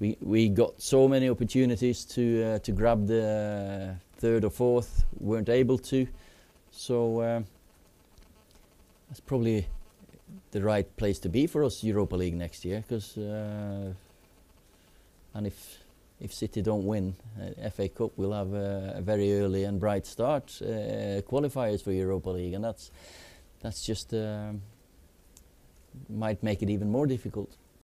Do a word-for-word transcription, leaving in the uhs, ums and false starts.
we we got so many opportunities to uh, to grab the third or fourth, weren't able to. So uh, that's probably the right place to be for us, Europa League next year, because uh, and if if City don't win uh, F A Cup, we'll have a, a very early and bright start uh, qualifiers for Europa League, and that's that's just uh, might make it even more difficult.